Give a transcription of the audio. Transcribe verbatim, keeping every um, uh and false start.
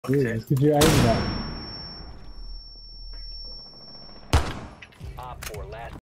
Dude, could you aim that? Op four last